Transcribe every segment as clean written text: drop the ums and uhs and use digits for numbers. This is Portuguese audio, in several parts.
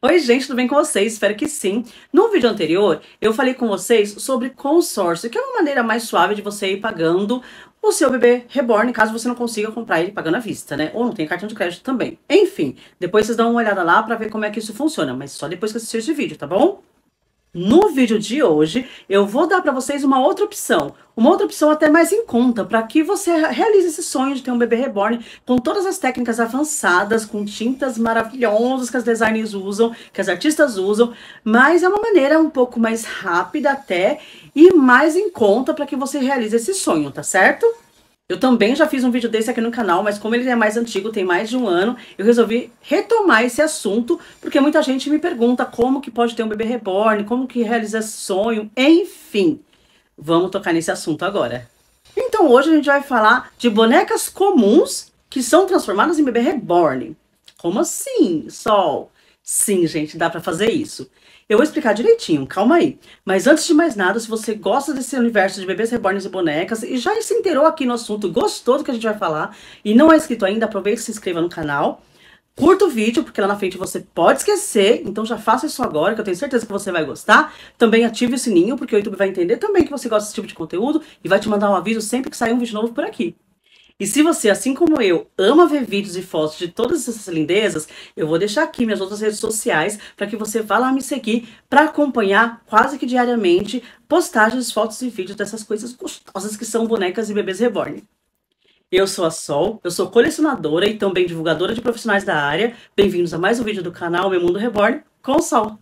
Oi gente, tudo bem com vocês? Espero que sim. No vídeo anterior, eu falei com vocês sobre consórcio, que é uma maneira mais suave de você ir pagando o seu bebê reborn, caso você não consiga comprar ele pagando à vista, né? Ou não tenha cartão de crédito também. Enfim, depois vocês dão uma olhada lá pra ver como é que isso funciona, mas só depois que assistir esse vídeo, tá bom? No vídeo de hoje, eu vou dar para vocês uma outra opção até mais em conta, para que você realize esse sonho de ter um bebê reborn com todas as técnicas avançadas, com tintas maravilhosas que as designers usam, que as artistas usam, mas é uma maneira um pouco mais rápida até e mais em conta para que você realize esse sonho, tá certo? Eu também já fiz um vídeo desse aqui no canal, mas como ele é mais antigo, tem mais de um ano, eu resolvi retomar esse assunto, porque muita gente me pergunta como que pode ter um bebê reborn, como que realiza esse sonho, enfim. Vamos tocar nesse assunto agora. Então hoje a gente vai falar de bonecas comuns que são transformadas em bebê reborn. Como assim, Sol? Sim, gente, dá pra fazer isso. Eu vou explicar direitinho, calma aí. Mas antes de mais nada, se você gosta desse universo de bebês reborns e bonecas e já se inteirou aqui no assunto, gostou do que a gente vai falar e não é inscrito ainda, aproveita e se inscreva no canal. Curta o vídeo, porque lá na frente você pode esquecer, então já faça isso agora, que eu tenho certeza que você vai gostar. Também ative o sininho, porque o YouTube vai entender também que você gosta desse tipo de conteúdo e vai te mandar um aviso sempre que sair um vídeo novo por aqui. E se você, assim como eu, ama ver vídeos e fotos de todas essas lindezas, eu vou deixar aqui minhas outras redes sociais para que você vá lá me seguir para acompanhar quase que diariamente postagens, fotos e vídeos dessas coisas gostosas que são bonecas e bebês reborn. Eu sou a Sol, eu sou colecionadora e também divulgadora de profissionais da área. Bem-vindos a mais um vídeo do canal Meu Mundo Reborn com o Sol.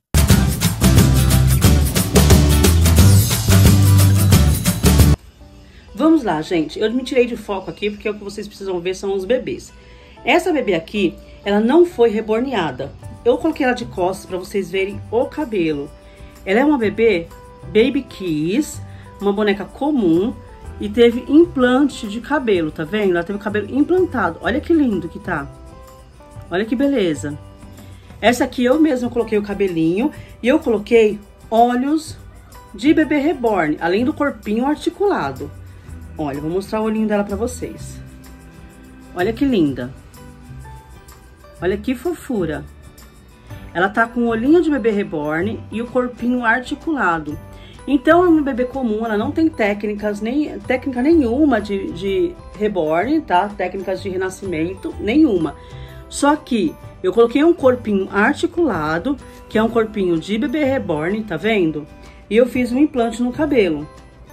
Vamos lá, gente. Eu me tirei de foco aqui porque o que vocês precisam ver são os bebês. Essa bebê aqui, ela não foi reborneada. Eu coloquei ela de costas para vocês verem o cabelo. Ela é uma bebê Baby Kiss, uma boneca comum e teve implante de cabelo, tá vendo? Ela teve o cabelo implantado. Olha que lindo que tá. Olha que beleza. Essa aqui eu mesma coloquei o cabelinho e eu coloquei olhos de bebê reborn, além do corpinho articulado. Olha, vou mostrar o olhinho dela pra vocês. Olha que linda. Olha que fofura. Ela tá com o olhinho de bebê reborn e o corpinho articulado. Então é uma bebê comum, ela não tem técnica nenhuma de reborn, tá? Técnicas de renascimento, nenhuma. Só que eu coloquei um corpinho articulado, que é um corpinho de bebê reborn, tá vendo? E eu fiz um implante no cabelo.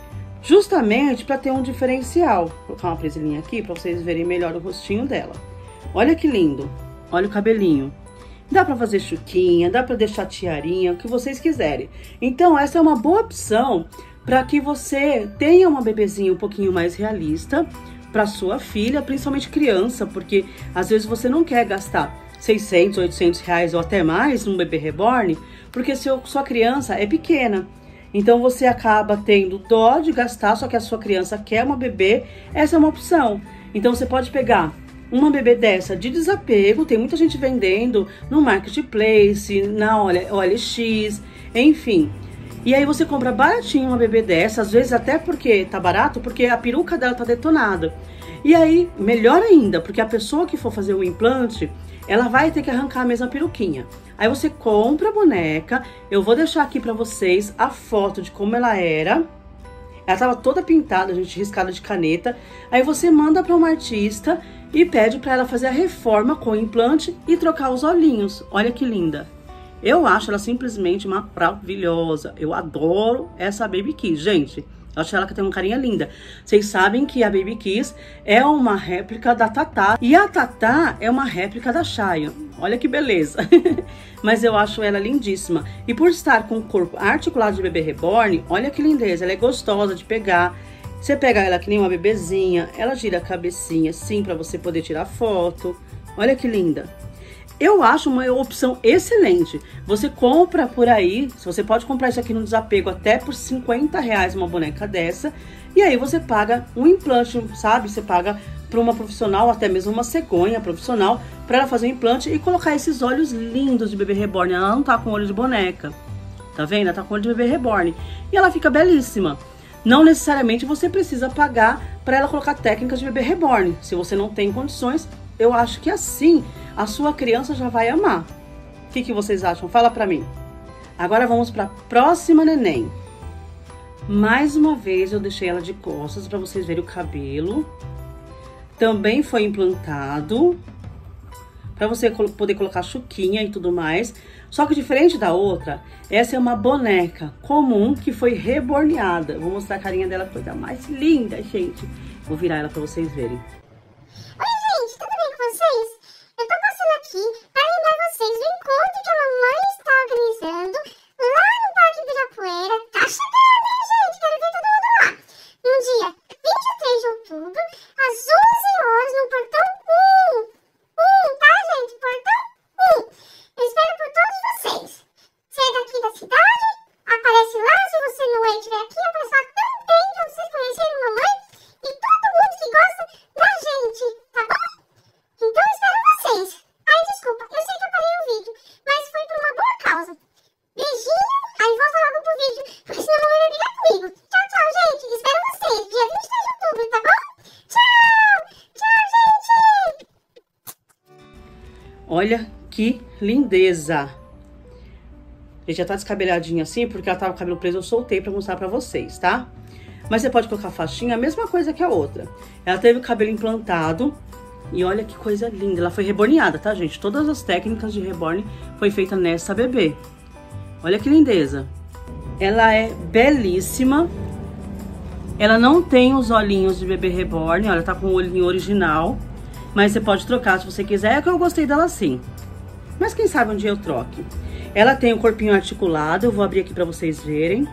Justamente para ter um diferencial. Vou colocar uma presilhinha aqui para vocês verem melhor o rostinho dela. Olha que lindo. Olha o cabelinho. Dá para fazer chuquinha, dá para deixar tiarinha, o que vocês quiserem. Então essa é uma boa opção para que você tenha uma bebezinha um pouquinho mais realista para sua filha, principalmente criança, porque às vezes você não quer gastar 600, 800 reais ou até mais num bebê reborn, porque sua criança é pequena. Então você acaba tendo dó de gastar, só que a sua criança quer uma bebê, essa é uma opção. Então você pode pegar uma bebê dessa de desapego, tem muita gente vendendo no Marketplace, na OLX, enfim. E aí você compra baratinho uma bebê dessa, às vezes até porque tá barato, porque a peruca dela tá detonada. E aí, melhor ainda, porque a pessoa que for fazer o implante, ela vai ter que arrancar a mesma peruquinha. Aí você compra a boneca, eu vou deixar aqui pra vocês a foto de como ela era. Ela tava toda pintada, gente, riscada de caneta. Aí você manda pra uma artista e pede pra ela fazer a reforma com o implante e trocar os olhinhos. Olha que linda. Eu acho ela simplesmente maravilhosa. Eu adoro essa Baby Kiss, gente. Eu acho ela que tem uma carinha linda. Vocês sabem que a Baby Kiss é uma réplica da Tatá. E a Tatá é uma réplica da Shaya. Olha que beleza. Mas eu acho ela lindíssima. E por estar com o corpo articulado de bebê reborn, olha que lindeza. Ela é gostosa de pegar. Você pega ela que nem uma bebezinha. Ela gira a cabecinha assim pra você poder tirar foto. Olha que linda. Eu acho uma opção excelente. Você compra por aí, você pode comprar isso aqui no desapego até por 50 reais uma boneca dessa. E aí você paga um implante, sabe? Você paga para uma profissional, até mesmo uma cegonha profissional, para ela fazer um implante e colocar esses olhos lindos de bebê reborn. Ela não tá com olho de boneca, tá vendo? Ela tá com olho de bebê reborn. E ela fica belíssima. Não necessariamente você precisa pagar para ela colocar técnicas de bebê reborn. Se você não tem condições, eu acho que assim a sua criança já vai amar. O que vocês acham? Fala pra mim. Agora vamos pra próxima neném. Mais uma vez eu deixei ela de costas pra vocês verem o cabelo. Também foi implantado. Pra você poder colocar chuquinha e tudo mais. Só que diferente da outra, essa é uma boneca comum que foi reborneada. Vou mostrar a carinha dela, coisa mais linda, gente. Vou virar ela pra vocês verem. Oi, gente, tudo bem com vocês? Eu tô passando aqui para lembrar vocês do encontro que a mamãe está organizando lá no Parque Ibirapuera. Tá chegando, hein, gente? Quero ver todo mundo lá. No dia 23 de outubro, às 11 horas, no portão 1. Tá, gente? Portão 1. Eu espero por todos vocês. Você é daqui da cidade? Aparece lá. Se você não é e estiver aqui, aparece lá também pra vocês conhecerem a mamãe e todo mundo que gosta da gente, tá bom? Então eu espero vocês. Ai, desculpa, eu sei que eu parei o vídeo, mas foi por uma boa causa. Beijinho, aí volta logo pro vídeo, porque senão não vai brigar comigo. Tchau, tchau, gente. Espero vocês, dia 23 de outubro, tá bom? Tchau! Tchau, gente! Olha que lindeza! Ele já tá descabeladinha assim, porque ela tava com o cabelo preso, eu soltei pra mostrar pra vocês, tá? Mas você pode colocar faixinha, a mesma coisa que a outra. Ela teve o cabelo implantado e olha que coisa linda. Ela foi reborneada, tá, gente? Todas as técnicas de reborn foi feita nessa bebê. Olha que lindeza. Ela é belíssima. Ela não tem os olhinhos de bebê reborn, olha, tá com o olhinho original. Mas você pode trocar se você quiser, é que eu gostei dela assim. Mas quem sabe um dia eu troque. Ela tem o corpinho articulado, eu vou abrir aqui pra vocês verem.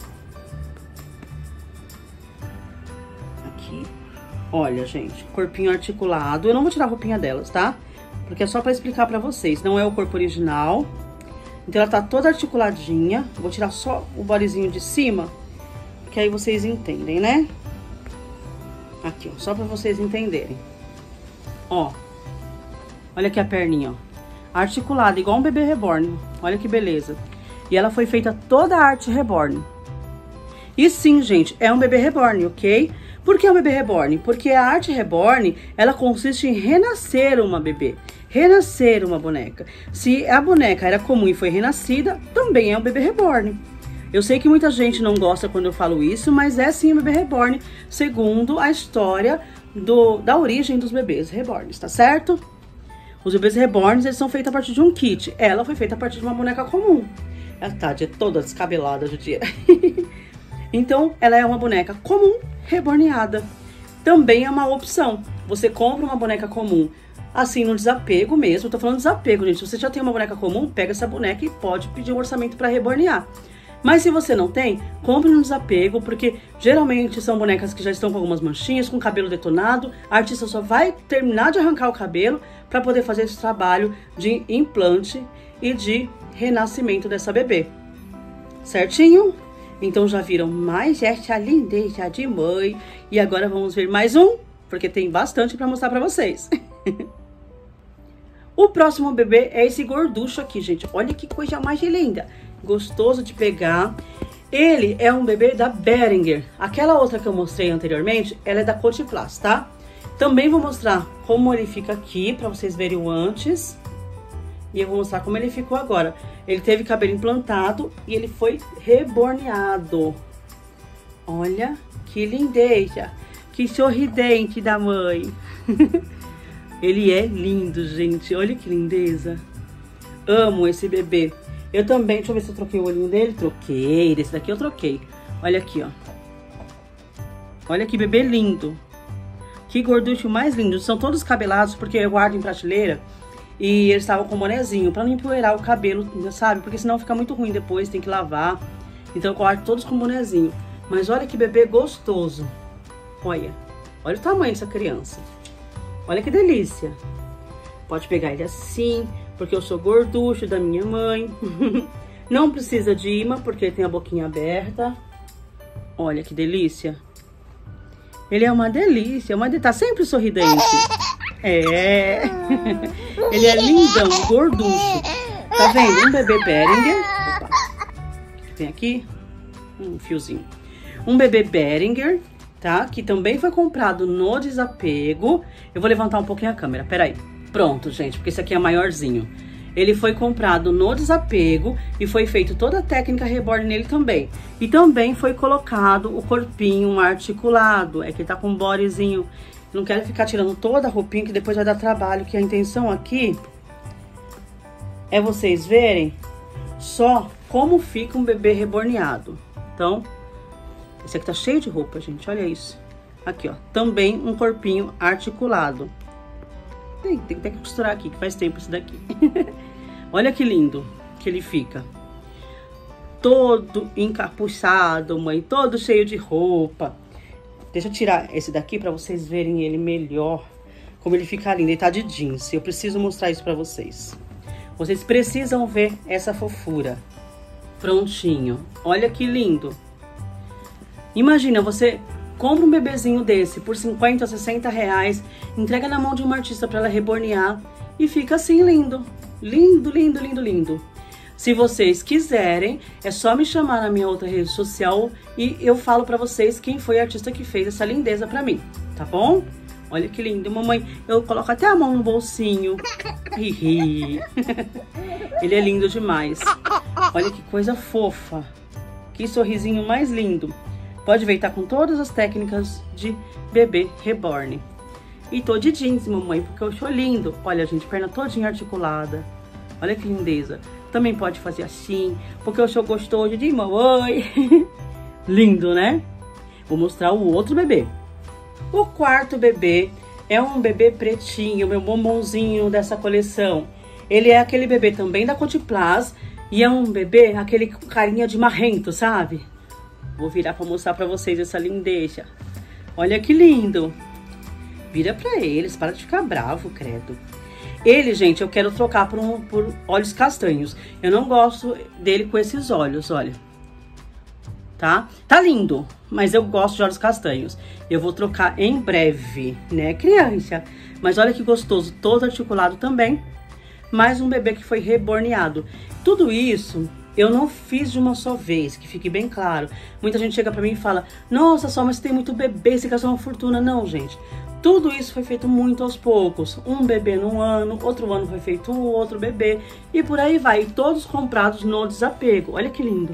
Aqui. Olha, gente, corpinho articulado. Eu não vou tirar a roupinha delas, tá? Porque é só pra explicar pra vocês. Não é o corpo original. Então ela tá toda articuladinha. Vou tirar só o bodyzinho de cima, que aí vocês entendem, né? Aqui, ó, só pra vocês entenderem. Ó, olha aqui a perninha, ó. Articulada, igual um bebê reborn. Olha que beleza. E ela foi feita toda a arte reborn. E sim, gente, é um bebê reborn, ok? Por que é um bebê reborn? Porque a arte reborn, ela consiste em renascer uma bebê. Renascer uma boneca. Se a boneca era comum e foi renascida, também é um bebê reborn. Eu sei que muita gente não gosta quando eu falo isso, mas é sim um bebê reborn, segundo a história da origem dos bebês reborns, tá certo? Os bebês reborns, eles são feitos a partir de um kit. Ela foi feita a partir de uma boneca comum. Ela tá toda descabelada, judia. Então, ela é uma boneca comum, reborneada. Também é uma opção. Você compra uma boneca comum, assim, no desapego mesmo. Eu tô falando desapego, gente. Se você já tem uma boneca comum, pega essa boneca e pode pedir um orçamento para rebornear. Mas se você não tem, compre no desapego, porque geralmente são bonecas que já estão com algumas manchinhas, com cabelo detonado. A artista só vai terminar de arrancar o cabelo para poder fazer esse trabalho de implante e de renascimento dessa bebê. Certinho? Então já viram mais essa lindeza de mãe. E agora vamos ver mais um, porque tem bastante para mostrar para vocês. O próximo bebê é esse gorducho aqui, gente. Olha que coisa mais linda. Gostoso de pegar. Ele é um bebê da Beringer. Aquela outra que eu mostrei anteriormente, ela é da Cotiplas, tá? Também vou mostrar como ele fica aqui, pra vocês verem o antes. E eu vou mostrar como ele ficou agora. Ele teve cabelo implantado e ele foi reborneado. Olha que lindeza. Que sorridente da mãe. Ele é lindo, gente. Olha que lindeza. Amo esse bebê. Eu também, deixa eu ver se eu troquei o olhinho dele. Troquei, desse daqui eu troquei. Olha aqui, ó. Olha que bebê lindo. Que gorducho mais lindo. São todos cabelados porque eu guardo em prateleira. E eles estavam com bonezinho pra não empoeirar o cabelo, sabe? Porque senão fica muito ruim depois, tem que lavar. Então eu guardo todos com bonezinho. Mas olha que bebê gostoso. Olha. Olha o tamanho dessa criança. Olha que delícia. Pode pegar ele assim, porque eu sou gorducho da minha mãe. Não precisa de imã, porque ele tem a boquinha aberta. Olha que delícia. Ele é uma delícia, tá sempre sorridente. É. Ele é lindão, gorducho. Tá vendo? Um bebê Beringer. Opa. O que tem aqui? Um fiozinho. Um bebê Beringer, tá? Que também foi comprado no desapego. Eu vou levantar um pouquinho a câmera, peraí. Pronto, gente, porque esse aqui é maiorzinho. Ele foi comprado no Desapego e foi feito toda a técnica reborn nele também. E também foi colocado o corpinho articulado. É que tá com um bodyzinho. Não quero ficar tirando toda a roupinha que depois vai dar trabalho. Que a intenção aqui é vocês verem só como fica um bebê reborneado. Então, esse aqui tá cheio de roupa, gente. Olha isso. Aqui, ó. Também um corpinho articulado. Tem que costurar aqui, que faz tempo isso daqui. Olha que lindo que ele fica. Todo encapuçado, mãe. Todo cheio de roupa. Deixa eu tirar esse daqui pra vocês verem ele melhor. Como ele fica lindo. Ele tá de jeans. Eu preciso mostrar isso pra vocês. Vocês precisam ver essa fofura. Prontinho. Olha que lindo. Imagina, você compra um bebezinho desse por 50, 60 reais, entrega na mão de uma artista para ela rebornear e fica assim lindo. Lindo, lindo, lindo, lindo. Se vocês quiserem, é só me chamar na minha outra rede social e eu falo para vocês quem foi a artista que fez essa lindeza para mim, tá bom? Olha que lindo, mamãe. Eu coloco até a mão no bolsinho. Ele é lindo demais. Olha que coisa fofa. Que sorrisinho mais lindo. Pode ver, tá com todas as técnicas de bebê reborn. E tô de jeans, mamãe, porque eu acho lindo. Olha, gente, perna todinha articulada. Olha que lindeza. Também pode fazer assim, porque eu sou gostoso de mamãe. Lindo, né? Vou mostrar o outro bebê. O quarto bebê é um bebê pretinho, meu bombonzinho dessa coleção. Ele é aquele bebê também da Cotiplas e é um bebê, aquele carinha de marrento, sabe? Vou virar pra mostrar pra vocês essa lindeza. Olha que lindo. Vira pra eles, para de ficar bravo, credo. Ele, gente, eu quero trocar por olhos castanhos. Eu não gosto dele com esses olhos, olha. Tá? Tá lindo, mas eu gosto de olhos castanhos. Eu vou trocar em breve, né, criança? Mas olha que gostoso, todo articulado também. Mais um bebê que foi reborneado. Tudo isso eu não fiz de uma só vez, que fique bem claro. Muita gente chega pra mim e fala, nossa, só, mas tem muito bebê, você gastou uma fortuna. Não, gente. Tudo isso foi feito muito aos poucos. Um bebê num ano, outro ano foi feito outro bebê. E por aí vai. E todos comprados no Desapego. Olha que lindo.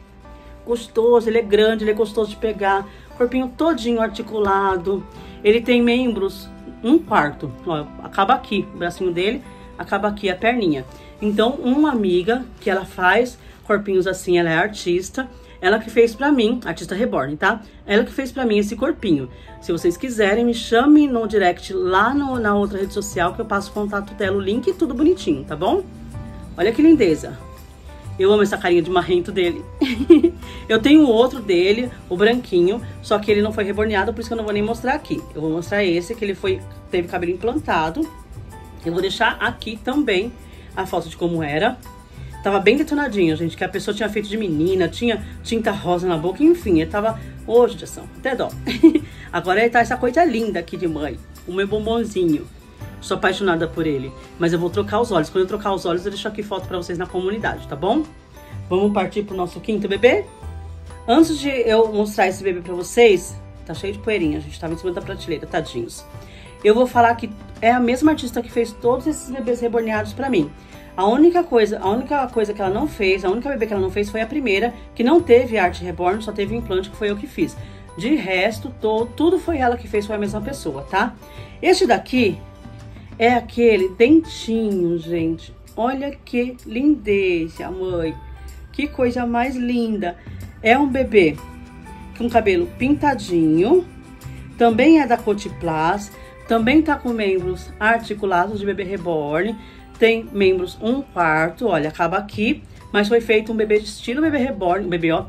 Gostoso, ele é grande, ele é gostoso de pegar. Corpinho todinho articulado. Ele tem membros, 1/4. Ó, acaba aqui o bracinho dele, acaba aqui a perninha. Então, uma amiga que ela faz corpinhos assim, ela é artista. Ela que fez pra mim, artista reborn, tá? Ela que fez pra mim esse corpinho. Se vocês quiserem, me chame no direct lá na outra rede social que eu passo o contato dela, o link e tudo bonitinho, tá bom? Olha que lindeza. Eu amo essa carinha de marrento dele. Eu tenho outro dele, o branquinho, só que ele não foi reborneado, por isso que eu não vou nem mostrar aqui. Eu vou mostrar esse, que ele teve cabelo implantado. Eu vou deixar aqui também a foto de como era. Tava bem detonadinho, gente, que a pessoa tinha feito de menina, tinha tinta rosa na boca, enfim, ele tava... Ô, judiação, até dó. Agora ele tá essa coisa linda aqui de mãe, o meu bombonzinho. Sou apaixonada por ele, mas eu vou trocar os olhos. Quando eu trocar os olhos, eu deixo aqui foto pra vocês na comunidade, tá bom? Vamos partir pro nosso quinto bebê? Antes de eu mostrar esse bebê pra vocês, tá cheio de poeirinha, gente, tava em cima da prateleira, tadinhos. Eu vou falar que é a mesma artista que fez todos esses bebês reborneados pra mim. A única coisa que ela não fez, a única bebê que ela não fez foi a primeira, que não teve arte reborn, só teve implante, que foi eu que fiz. De resto, tudo foi ela que fez, foi a mesma pessoa, tá? Este daqui é aquele dentinho, gente. Olha que lindeza, mãe. Que coisa mais linda. É um bebê com cabelo pintadinho, também é da Cotiplas, também tá com membros articulados de bebê reborn. Tem membros 1/4, olha, acaba aqui, mas foi feito um bebê de estilo bebê reborn,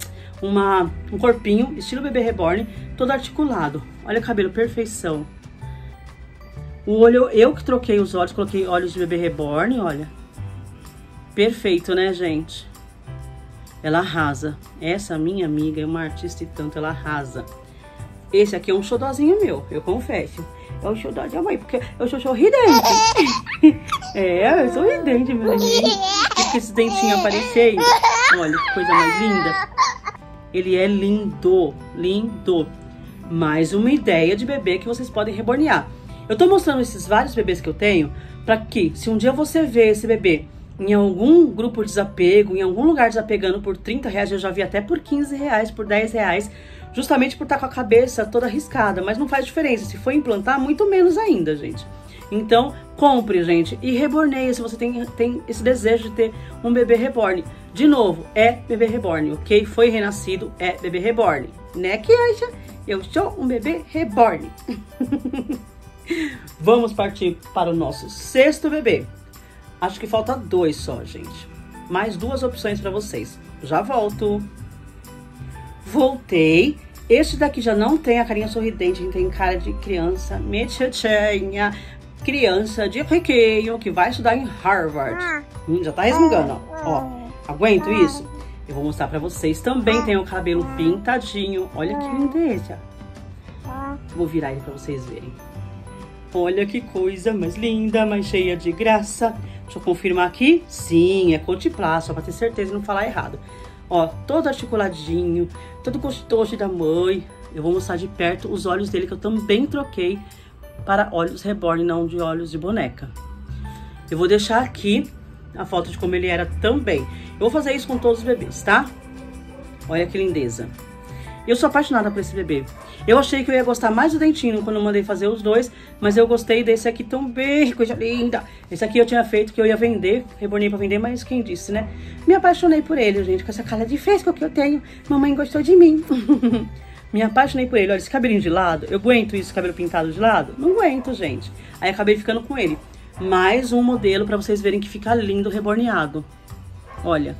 um corpinho estilo bebê reborn, todo articulado. Olha o cabelo, perfeição. O olho, eu que troquei os olhos, coloquei olhos de bebê reborn, olha. Perfeito, né, gente? Ela arrasa. Essa minha amiga é uma artista e tanto, ela arrasa. Esse aqui é um xodózinho meu, eu confesso. É o xodó da mãe, porque eu sou sorridente. É, eu sou sorridente, meu neném. Porque esse dentinho apareceu. Olha que coisa mais linda. Ele é lindo, lindo. Mais uma ideia de bebê que vocês podem rebornear. Eu tô mostrando esses vários bebês que eu tenho, pra que, se um dia você ver esse bebê em algum grupo de desapego, em algum lugar desapegando por 30 reais, eu já vi até por 15 reais, por 10 reais, justamente por estar com a cabeça toda arriscada, mas não faz diferença, se for implantar, muito menos ainda, gente. Então, compre, gente, e reborneie se você tem esse desejo de ter um bebê reborn. De novo, é bebê reborn, ok? Foi renascido, é bebê reborn. Né, Kianja? Eu sou um bebê reborn. Vamos partir para o nosso 6º bebê. Acho que falta 2 só, gente. Mais 2 opções para vocês. Já volto. Voltei. Este daqui já não tem a carinha sorridente, tem cara de criança metiatinha, criança de riquinho que vai estudar em Harvard. Já tá resmungando, ó. Aguento isso? Eu vou mostrar pra vocês. Também tem o cabelo pintadinho. Olha que lindeza. Vou virar ele pra vocês verem. Olha que coisa mais linda, mais cheia de graça. Deixa eu confirmar aqui. Sim, é Coteplast, só pra ter certeza e não falar errado. Ó, todo articuladinho, todo gostoso da mãe. Eu vou mostrar de perto os olhos dele, que eu também troquei para olhos reborn, não de olhos de boneca. Eu vou deixar aqui a foto de como ele era também. Eu vou fazer isso com todos os bebês, tá? Olha que lindeza. Eu sou apaixonada por esse bebê. Eu achei que eu ia gostar mais do dentinho quando eu mandei fazer os dois, mas eu gostei desse aqui também, coisa linda. Esse aqui eu tinha feito que eu ia vender, rebornei pra vender, mas quem disse, né? Me apaixonei por ele, gente, com essa cara de fresco que eu tenho. Mamãe gostou de mim. Me apaixonei por ele. Olha, esse cabelinho de lado, eu aguento isso, cabelo pintado de lado? Não aguento, gente. Aí acabei ficando com ele. Mais um modelo pra vocês verem que fica lindo reborneado. Olha.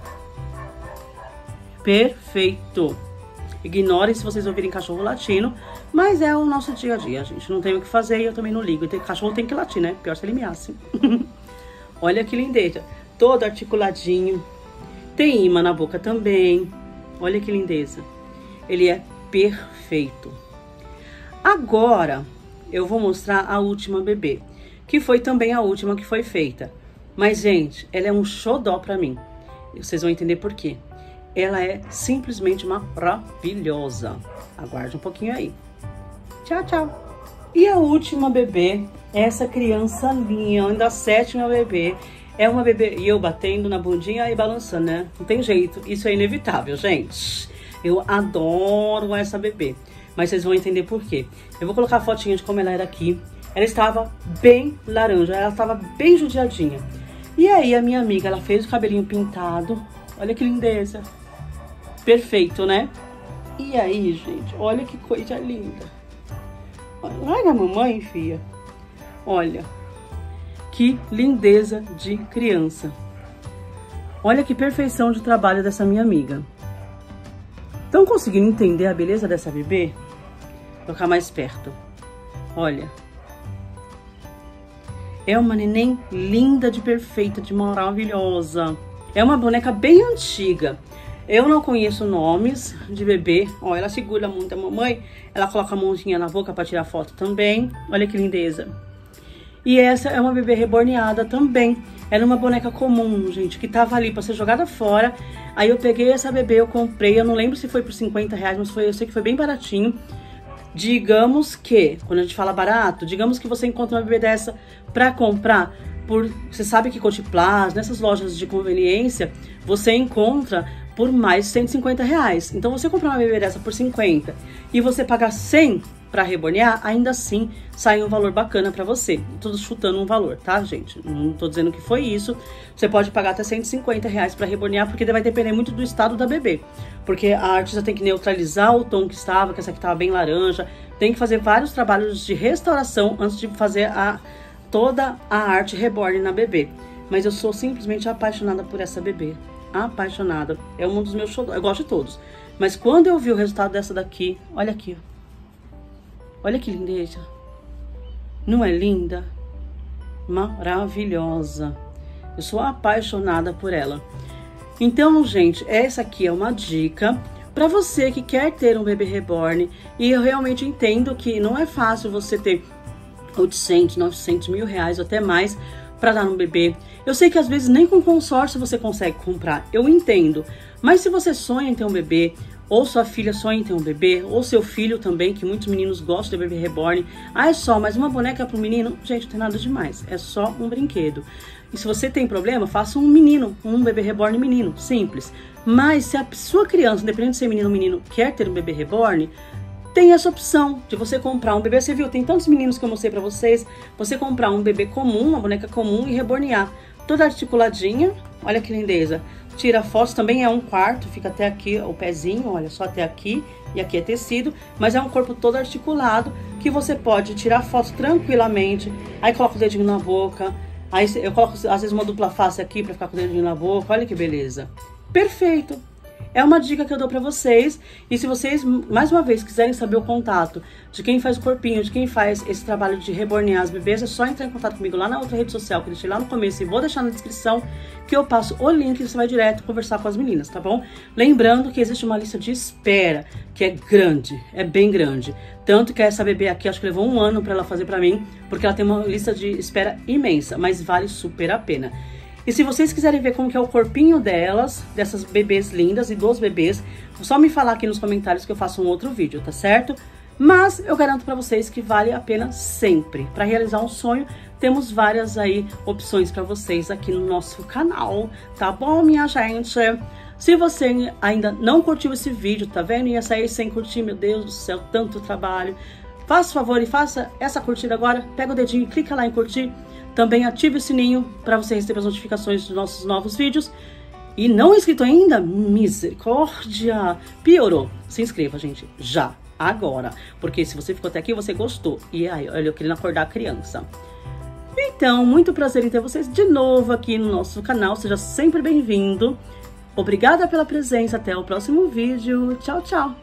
Perfeito. Ignorem se vocês ouvirem cachorro latindo, mas é o nosso dia a dia, gente. Não tem o que fazer e eu também não ligo. Cachorro tem que latir, né? Pior se ele miasse. Olha que lindeza. Todo articuladinho. Tem imã na boca também. Olha que lindeza. Ele é perfeito. Agora, eu vou mostrar a última bebê, que foi também a última que foi feita. Mas, gente, ela é um xodó pra mim. Vocês vão entender por quê. Ela é simplesmente maravilhosa. Aguarde um pouquinho aí. Tchau, tchau. E a última bebê, essa criança linda, a 7ª bebê. É uma bebê, e eu batendo na bundinha e balançando, né? Não tem jeito, isso é inevitável, gente. Eu adoro essa bebê, mas vocês vão entender por quê. Eu vou colocar a fotinha de como ela era aqui. Ela estava bem laranja, ela estava bem judiadinha. E aí a minha amiga, ela fez o cabelinho pintado. Olha que lindeza. Perfeito, né? E aí, gente, olha que coisa linda. Larga a mamãe, filha. Olha, que lindeza de criança. Olha que perfeição de trabalho dessa minha amiga. Estão conseguindo entender a beleza dessa bebê? Vou colocar mais perto. Olha. É uma neném linda de perfeita, de maravilhosa. É uma boneca bem antiga. Eu não conheço nomes de bebê. Ó, ela segura muito a mamãe. Ela coloca a mãozinha na boca para tirar foto também. Olha que lindeza. E essa é uma bebê reborneada também. Era uma boneca comum, gente, que tava ali para ser jogada fora. Aí eu peguei essa bebê, eu comprei. Eu não lembro se foi por 50 reais, mas eu sei que foi bem baratinho. Digamos que, quando a gente fala barato, digamos que você encontra uma bebê dessa para comprar por... Você sabe que Coteplast, nessas lojas de conveniência, você encontra por mais de 150 reais. Então, você comprar uma bebê dessa por 50 e você pagar 100 para rebornear, ainda assim sai um valor bacana para você. Tô chutando um valor, tá, gente? Não tô dizendo que foi isso. Você pode pagar até 150 reais para rebornear, porque vai depender muito do estado da bebê. Porque a artista tem que neutralizar o tom que estava, que essa aqui estava bem laranja. Tem que fazer vários trabalhos de restauração antes de fazer toda a arte reborn na bebê. Mas eu sou simplesmente apaixonada por essa bebê. Apaixonada. É um dos meus xodós. Eu gosto de todos. Mas quando eu vi o resultado dessa daqui, olha aqui, ó. Olha que lindeza. Não é linda? Maravilhosa. Eu sou apaixonada por ela. Então, gente, essa aqui é uma dica para você que quer ter um bebê reborn. E eu realmente entendo que não é fácil você ter 800, 900 mil reais ou até mais para dar um bebê. Eu sei que às vezes nem com consórcio você consegue comprar, eu entendo. Mas se você sonha em ter um bebê, ou sua filha sonha em ter um bebê, ou seu filho também, que muitos meninos gostam de bebê reborn. Ah, é só mais uma boneca para o menino? Gente, não tem nada demais, é só um brinquedo. E se você tem problema, faça um menino, um bebê reborn menino, simples. Mas se a sua criança, independente de ser menino ou menino, quer ter um bebê reborn, tem essa opção de você comprar um bebê. Você viu, tem tantos meninos que eu mostrei pra vocês. Você comprar um bebê comum, uma boneca comum e rebornear. Toda articuladinha, olha que lindeza. Tira fotos, também é um quarto, fica até aqui o pezinho, olha só até aqui. E aqui é tecido, mas é um corpo todo articulado que você pode tirar fotos tranquilamente. Aí coloca o dedinho na boca. Aí eu coloco às vezes uma dupla face aqui pra ficar com o dedinho na boca. Olha que beleza. Perfeito! É uma dica que eu dou pra vocês. E se vocês, mais uma vez, quiserem saber o contato de quem faz o corpinho, de quem faz esse trabalho de rebornear as bebês, é só entrar em contato comigo lá na outra rede social que eu deixei lá no começo e vou deixar na descrição, que eu passo o link e você vai direto conversar com as meninas, tá bom? Lembrando que existe uma lista de espera, que é grande, é bem grande. Tanto que essa bebê aqui, acho que levou 1 ano pra ela fazer pra mim, porque ela tem uma lista de espera imensa, mas vale super a pena. E se vocês quiserem ver como que é o corpinho delas, dessas bebês lindas e dos bebês, é só me falar aqui nos comentários que eu faço um outro vídeo, tá certo? Mas eu garanto pra vocês que vale a pena sempre. Pra realizar um sonho, temos várias aí opções pra vocês aqui no nosso canal, tá bom, minha gente? Se você ainda não curtiu esse vídeo, tá vendo? Ia sair sem curtir, meu Deus do céu, tanto trabalho. Faça o favor e faça essa curtida agora. Pega o dedinho e clica lá em curtir. Também ative o sininho para você receber as notificações dos nossos novos vídeos. E não inscrito ainda? Misericórdia! Piorou. Se inscreva, gente, já, agora. Porque se você ficou até aqui, você gostou. E aí, olha, eu querendo acordar a criança. Então, muito prazer em ter vocês de novo aqui no nosso canal. Seja sempre bem-vindo. Obrigada pela presença. Até o próximo vídeo. Tchau, tchau!